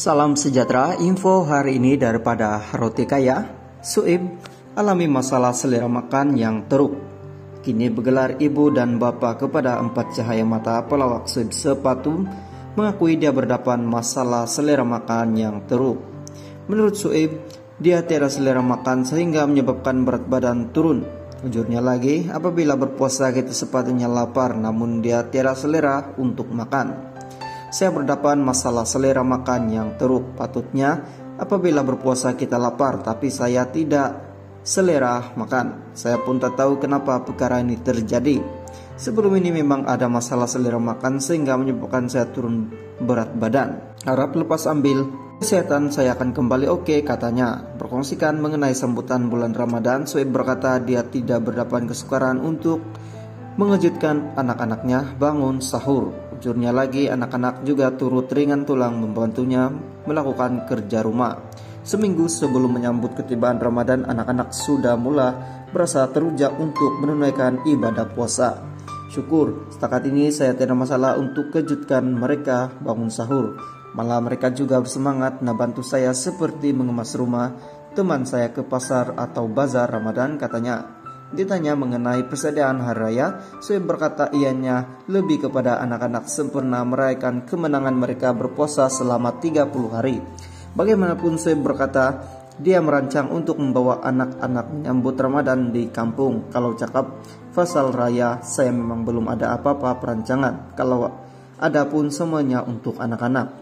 Salam sejahtera, info hari ini daripada Roti Kaya. Suib alami masalah selera makan yang teruk. Kini bergelar ibu dan bapak kepada 4 cahaya mata pelawak Suib sepatu mengakui dia berdepan masalah selera makan yang teruk. Menurut Suib, dia tiada selera makan sehingga menyebabkan berat badan turun. Ujurnya lagi, apabila berpuasa kita sepatutnya lapar namun dia tiada selera untuk makan. Saya berdepan masalah selera makan yang teruk. Patutnya apabila berpuasa kita lapar, tapi saya tidak selera makan. Saya pun tak tahu kenapa perkara ini terjadi. Sebelum ini memang ada masalah selera makan sehingga menyebabkan saya turun berat badan. Harap lepas ambil kesehatan saya akan kembali oke, katanya. Berkongsikan mengenai sambutan bulan Ramadan, Suib berkata dia tidak berdepan kesukaran untuk mengejutkan anak-anaknya bangun sahur. Ujurnya lagi, anak-anak juga turut ringan tulang membantunya melakukan kerja rumah. Seminggu sebelum menyambut ketibaan Ramadan, anak-anak sudah mulai berasa terujak untuk menunaikan ibadah puasa. Syukur, setakat ini saya tidak masalah untuk kejutkan mereka bangun sahur. Malah mereka juga bersemangat membantu saya seperti mengemas rumah teman saya ke pasar atau bazar Ramadan, katanya. Ditanya mengenai persediaan hari raya, Suib berkata ianya lebih kepada anak-anak sempurna merayakan kemenangan mereka berpuasa selama 30 hari. Bagaimanapun Suib berkata, dia merancang untuk membawa anak-anak menyambut Ramadan di kampung. Kalau cakap fasal raya, saya memang belum ada apa-apa perancangan. Kalau ada pun semuanya untuk anak-anak.